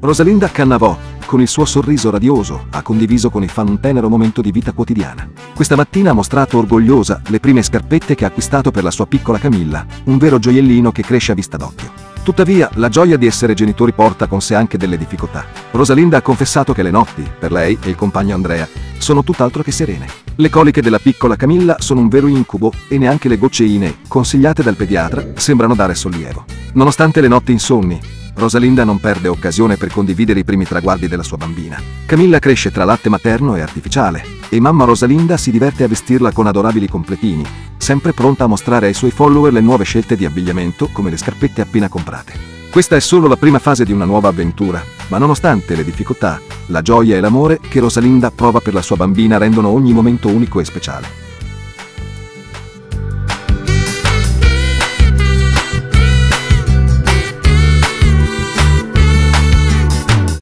Rosalinda Cannavò, con il suo sorriso radioso, ha condiviso con i fan un tenero momento di vita quotidiana. Questa mattina ha mostrato orgogliosa le prime scarpette che ha acquistato per la sua piccola Camilla, un vero gioiellino che cresce a vista d'occhio. Tuttavia, la gioia di essere genitori porta con sé anche delle difficoltà. Rosalinda ha confessato che le notti, per lei e il compagno Andrea, sono tutt'altro che serene. Le coliche della piccola Camilla sono un vero incubo e neanche le gocceine, consigliate dal pediatra, sembrano dare sollievo. Nonostante le notti insonni, Rosalinda non perde occasione per condividere i primi traguardi della sua bambina. Camilla cresce tra latte materno e artificiale, e mamma Rosalinda si diverte a vestirla con adorabili completini, sempre pronta a mostrare ai suoi follower le nuove scelte di abbigliamento come le scarpette appena comprate. Questa è solo la prima fase di una nuova avventura, ma nonostante le difficoltà, la gioia e l'amore che Rosalinda prova per la sua bambina rendono ogni momento unico e speciale.